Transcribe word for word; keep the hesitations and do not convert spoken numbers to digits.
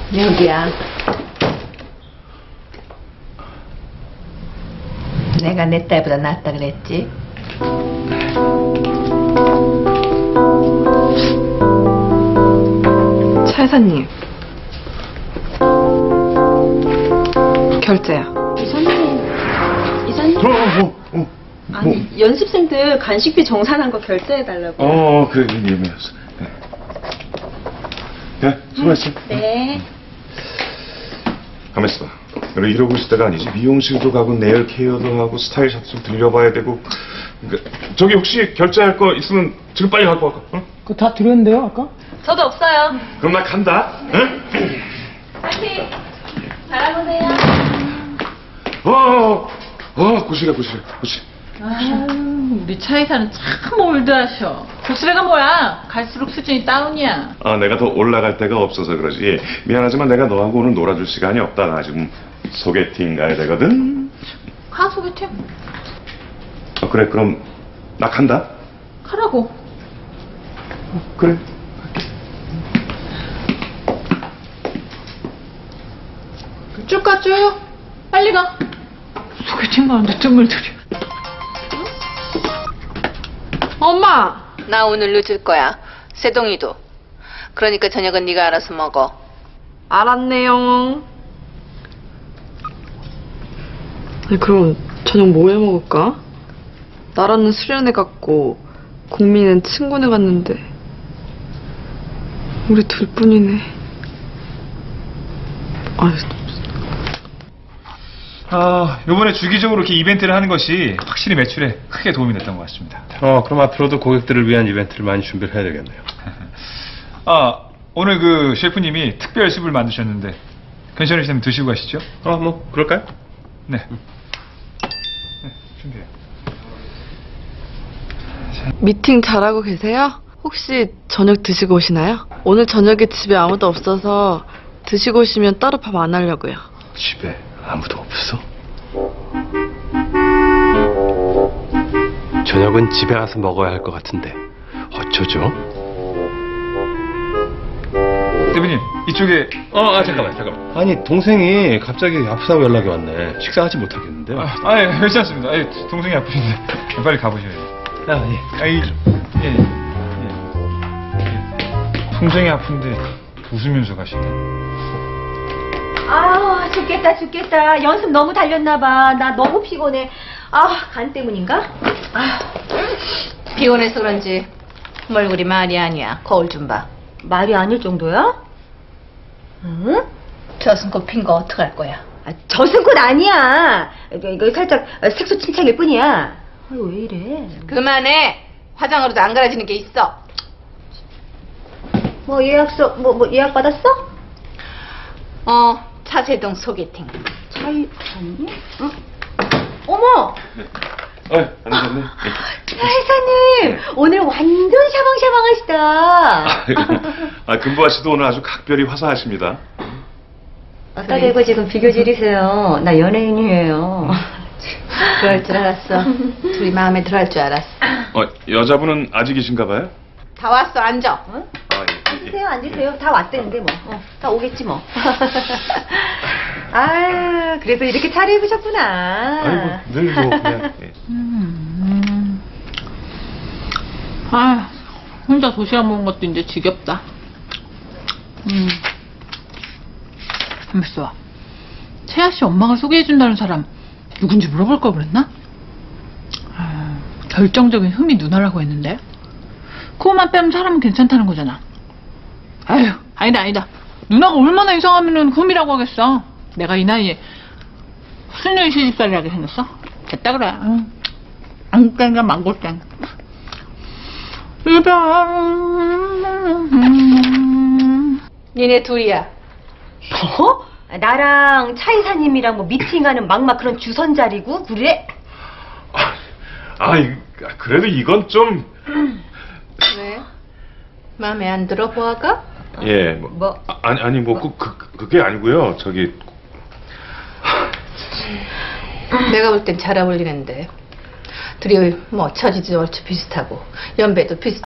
여기야. 내가 내 딸보다 낫다 그랬지? 차 여사님, 결제야. 이사님, 이사님. 어, 어, 어, 아니, 뭐. 연습생들 간식비 정산한 거 결제해달라고. 어, 그래, 예매했어. 네. 네, 수고했어. 네. 가만 있어봐. 너를 이러고 있을 때가 아니지. 미용실도 가고 네일 케어도 하고 스타일 샵도 들려봐야 되고. 그러니까 저기 혹시 결제할 거 있으면 지금 빨리 갖고 갈까? 응? 그거 다 드렸는데요, 아까? 저도 없어요. 그럼 나 간다. 응? 파이팅! 잘하고 오세요. 어, 어, 어, 고시래, 고시래, 고시. 아유, 우리 차 이사는 참 올드하셔. 고스레가 뭐야? 갈수록 수준이 다운이야. 아, 내가 더 올라갈 데가 없어서 그러지. 예, 미안하지만 내가 너하고 오늘 놀아줄 시간이 없다. 나 지금 소개팅 가야 되거든. 가, 소개팅. 어, 그래, 그럼 나 간다. 가라고. 어, 그래. 쭉 가, 쭉. 빨리 가. 소개팅 가는데 뜸을 들여. 엄마! 나 오늘 늦을 거야. 세동이도. 그러니까 저녁은 네가 알아서 먹어. 알았네요. 아니, 그럼 저녁 뭐 해 먹을까? 나라는 수련회 갔고 국민은 친구네 갔는데 우리 둘뿐이네. 아유, 아, 요번에 주기적으로 이렇게 이벤트를 하는 것이 확실히 매출에 크게 도움이 됐던 것 같습니다. 어, 그럼 앞으로도 고객들을 위한 이벤트를 많이 준비를 해야 되겠네요. 아, 오늘 그 셰프님이 특별 수프를 만드셨는데 괜찮으시면 드시고 가시죠? 어, 뭐 그럴까요? 네. 네, 준비해요. 미팅 잘하고 계세요? 혹시 저녁 드시고 오시나요? 오늘 저녁에 집에 아무도 없어서 드시고 오시면 따로 밥 안 하려고요. 집에 아무도 없어? 저녁은 집에 가서 먹어야 할 것 같은데 어쩌죠? 대표님, 이쪽에 어, 아, 잠깐만, 잠깐만. 아니, 동생이 갑자기 아프다고 연락이 왔네. 식사하지 못하겠는데요. 아, 아 예, 괜찮습니다. 아, 예, 동생이 아프신데 빨리 가보셔야 돼요. 아, 예. 아이, 예, 예, 예. 동생이 아픈데 웃으면서 가시네. 아우, 죽겠다, 죽겠다. 연습 너무 달렸나봐. 나 너무 피곤해. 아, 간 때문인가? 아, 피곤해서 그런지 얼굴이 말이 아니야. 거울 좀 봐. 말이 아닐 정도야? 응? 저승꽃 핀 거 어떡할 거야? 아, 저승꽃 아니야. 이거, 이거 살짝 색소 침착일 뿐이야. 아유, 왜 이래? 그만해. 화장으로도 안 갈아지는 게 있어. 뭐 예약서, 뭐, 뭐 예약 받았어? 어, 차세동 소개팅. 차이, 아니? 응? 어머! 어, 안 되셨네. 차 회사님, 오늘 완전 샤방샤방하시다. 아, 금보아 씨도 오늘 아주 각별히 화사하십니다. 아까 대고 지금 비교질이세요. 나 연예인이에요. 그럴 줄 알았어. 둘이 마음에 들어 할 줄 알았어. 어, 여자분은 아직이신가 봐요? 다 왔어, 앉아. 어? 아, 예, 예. 앉으세요, 앉으세요. 다 왔대는데 뭐. 어, 다 오겠지 뭐. 아, 그래도 이렇게 차려입으셨구나. 아이고, 늘 뭐, 그냥. 예. 음. 아, 혼자 도시락 먹은 것도 이제 지겹다. 음. 한번 와. 채아 씨 엄마가 소개해준다는 사람 누군지 물어볼 걸 그랬나? 아, 결정적인 흠이 누나라고 했는데 그거만 빼면 사람은 괜찮다는 거잖아. 아휴, 아니다 아니다. 누나가 얼마나 이상하면은 흠이라고 하겠어. 내가 이 나이에 수녀의 시집살이라게 생겼어? 됐다 그래. 응. 안땡가 망고땡. 이별. 니네 둘이야. 어? 나랑 차 이사님이랑 뭐 미팅하는 막막 그런 주선자리고 그래? 아, 아, 이- 그래도 이건 좀. 왜? 마음에 안 들어, 보아가? 예, 뭐. 뭐? 아, 아니, 아니, 뭐, 그, 그, 그게 아니고요. 저기. 내가 볼 땐 잘 어울리는데. 둘이 뭐 처지도 얼추 비슷하고 연배도 비슷.